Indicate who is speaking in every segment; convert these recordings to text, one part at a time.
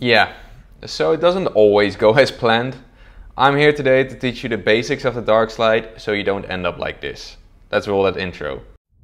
Speaker 1: Yeah, so it doesn't always go as planned. I'm here today to teach you the basics of the Darkslide so you don't end up like this. Let's roll that intro.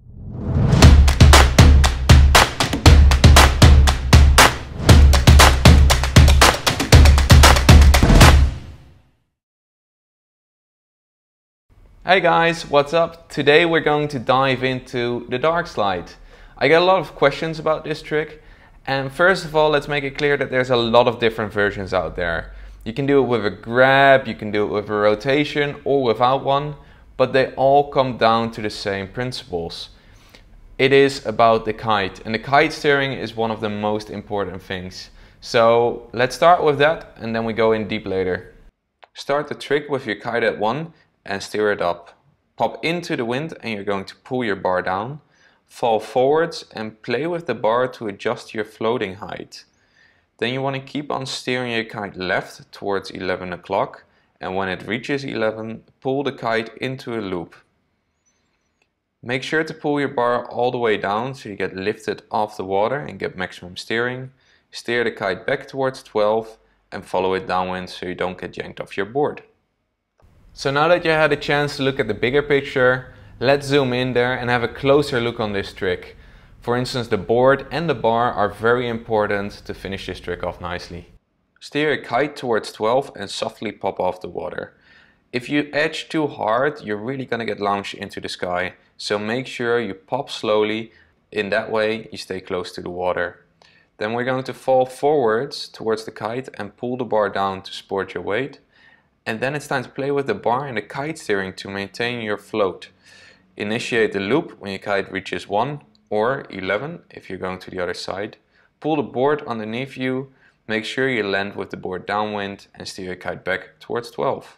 Speaker 1: Hey guys, what's up? Today we're going to dive into the Darkslide. I get a lot of questions about this trick, and first of all, let's make it clear that there's a lot of different versions out there. You can do it with a grab, you can do it with a rotation or without one, but they all come down to the same principles. It is about the kite, and the kite steering is one of the most important things. So let's start with that and then we go in deep later. Start the trick with your kite at 1 and steer it up. Pop into the wind and you're going to pull your bar down, fall forwards and play with the bar to adjust your floating height. Then you want to keep on steering your kite left towards 11 o'clock, and when it reaches 11, pull the kite into a loop. Make sure to pull your bar all the way down so you get lifted off the water and get maximum steering. Steer the kite back towards 12 and follow it downwind so you don't get yanked off your board. So now that you had a chance to look at the bigger picture, let's zoom in there and have a closer look on this trick. For instance, the board and the bar are very important to finish this trick off nicely. Steer your kite towards 12 and softly pop off the water. If you edge too hard, you're really gonna get launched into the sky. So make sure you pop slowly, in that way you stay close to the water. Then we're going to fall forwards towards the kite and pull the bar down to support your weight. And then it's time to play with the bar and the kite steering to maintain your float. Initiate the loop when your kite reaches 1 or 11 if you're going to the other side. Pull the board underneath you, make sure you land with the board downwind and steer your kite back towards 12.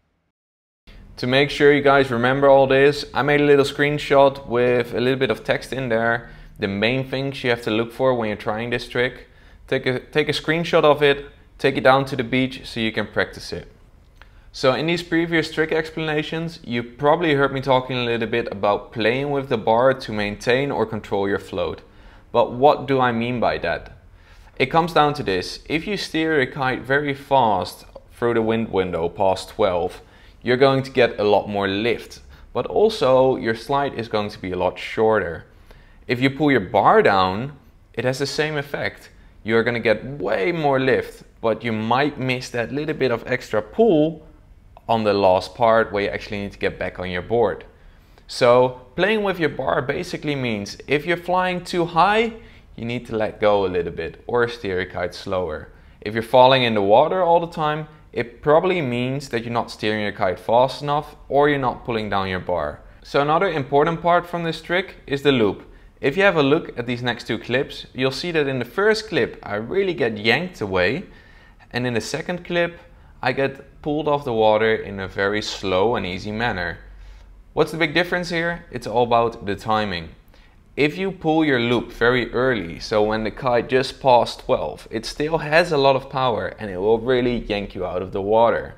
Speaker 1: To make sure you guys remember all this, I made a little screenshot with a little bit of text in there. The main things you have to look for when you're trying this trick. Take a screenshot of it, take it down to the beach so you can practice it. So in these previous trick explanations, you probably heard me talking a little bit about playing with the bar to maintain or control your float. But what do I mean by that? It comes down to this. If you steer a kite very fast through the wind window past 12, you're going to get a lot more lift. But also your slide is going to be a lot shorter. If you pull your bar down, it has the same effect. You're going to get way more lift, but you might miss that little bit of extra pull on the last part where you actually need to get back on your board. So playing with your bar basically means if you're flying too high, you need to let go a little bit or steer your kite slower. If you're falling in the water all the time, it probably means that you're not steering your kite fast enough or you're not pulling down your bar. So another important part from this trick is the loop. If you have a look at these next two clips, you'll see that in the first clip I really get yanked away, and in the second clip I get pulled off the water in a very slow and easy manner. What's the big difference here? It's all about the timing. If you pull your loop very early, so when the kite just passed 12, it still has a lot of power and it will really yank you out of the water.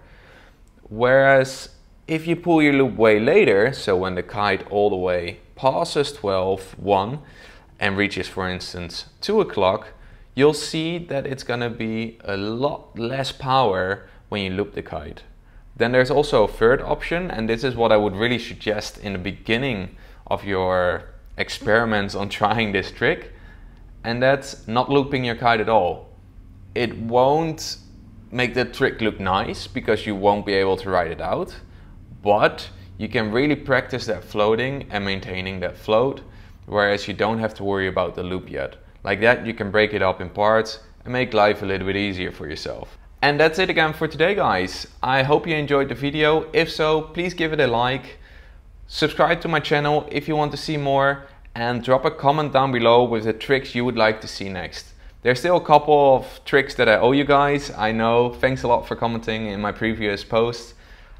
Speaker 1: Whereas if you pull your loop way later, so when the kite all the way passes 12, 1 and reaches, for instance, 2 o'clock, you'll see that it's gonna be a lot less power when you loop the kite. Then there's also a third option, and this is what I would really suggest in the beginning of your experiments on trying this trick, and that's not looping your kite at all. It won't make the trick look nice because you won't be able to ride it out, but you can really practice that floating and maintaining that float, whereas you don't have to worry about the loop yet. Like that you can break it up in parts and make life a little bit easier for yourself. And that's it again for today, guys. I hope you enjoyed the video. If so, please give it a like. Subscribe to my channel if you want to see more, and drop a comment down below with the tricks you would like to see next. There's still a couple of tricks that I owe you guys, I know. Thanks a lot for commenting in my previous posts.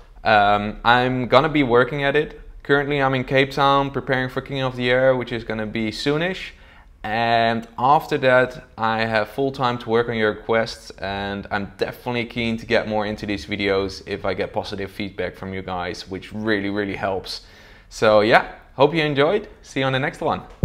Speaker 1: I'm gonna be working at it. Currently I'm in Cape Town preparing for King of the Air, which is gonna be soonish. And after that I have full time to work on your requests, and I'm definitely keen to get more into these videos if I get positive feedback from you guys, which really helps. So yeah, hope you enjoyed. See you on the next one.